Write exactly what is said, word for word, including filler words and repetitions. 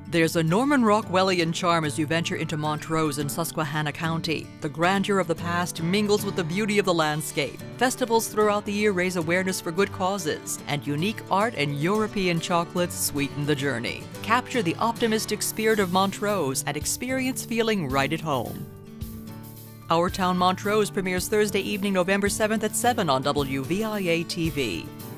There's a Norman Rockwellian charm as you venture into Montrose in Susquehanna County. The grandeur of the past mingles with the beauty of the landscape. Festivals throughout the year raise awareness for good causes, and unique art and European chocolates sweeten the journey. Capture the optimistic spirit of Montrose and experience feeling right at home. Our Town Montrose premieres Thursday evening, November seventh at seven on W V I A T V.